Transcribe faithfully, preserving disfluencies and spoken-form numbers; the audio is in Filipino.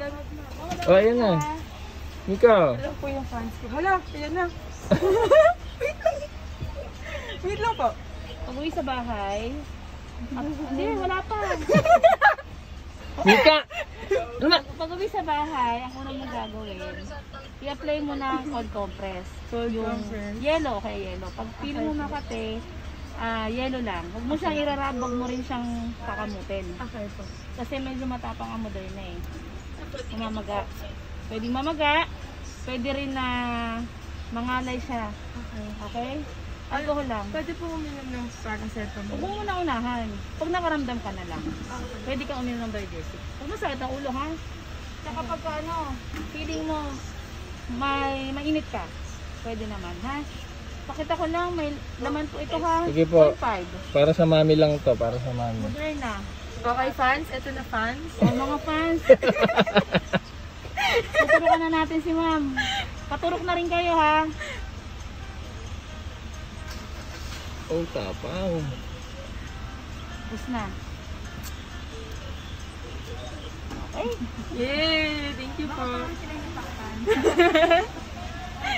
Salamat na. Oh, ayan na. Ikaw. Hello po yung fans ko. Hala, ayan na. Wait lang. Wait lang po. Pag-uwi sa bahay. Ah, hindi, wala pa. Mika! Ano ba? Pag-uwi sa bahay, ako na mong gagawin. I-apply mo ng cold compress. Cold yung compress. yellow, kaya yellow. Pag pili mo makate, ah yellow lang. Huwag mo siyang irarab, huwag mo rin siyang pakamutin. Okay po. Kasi medyo matapang ang Moderna eh. Mamaga. Pwedeng mamaga. Pwede rin na mangalay siya. Okay. Okay? Alcohol lang. Pwede po uminom ng paracetamol. Huwag mo muna unahan. Pag nakaramdam ka na lang. Pwede kang uminom ng Biodesic. Huwag mo sakit ang ulo ha. Tsaka pagka ano, feeling mo may mainit ka. Pwede naman ha. Pakita ko lang, may laman po ito ha. Sige po. zero point five. Para sa mami lang to, para sa mami. Moderna. Okay, fans? Ito na fans. O mga fans. Tuturukan na natin si ma'am. Paturok na rin kayo ha. Oh, tapang. Tapos na. Okay. Yay! Thank you po.